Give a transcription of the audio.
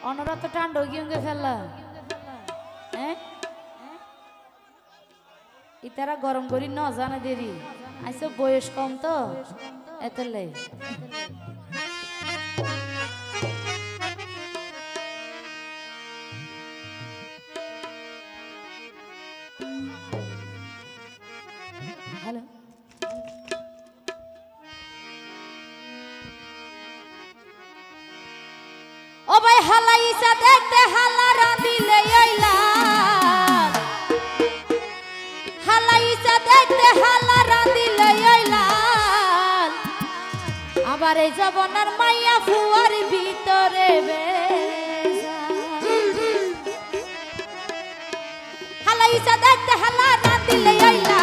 অনরা তো ঠান্ডা গিয়ে ফেলা হ্যাঁ ইতারা গরম করি ন জানে দেরি আইসো বয়স কম তো এতলে হ্যালো ও ভাই হালাইসা দেখতে হালারা দিলে আইলা হালাইসা দেখতে হালারা দিলে আইলা আবার এই জবনার মাইয়া ফুয়ার ভিতরে হালাইসা দেখতে হালারা দিলে আইলা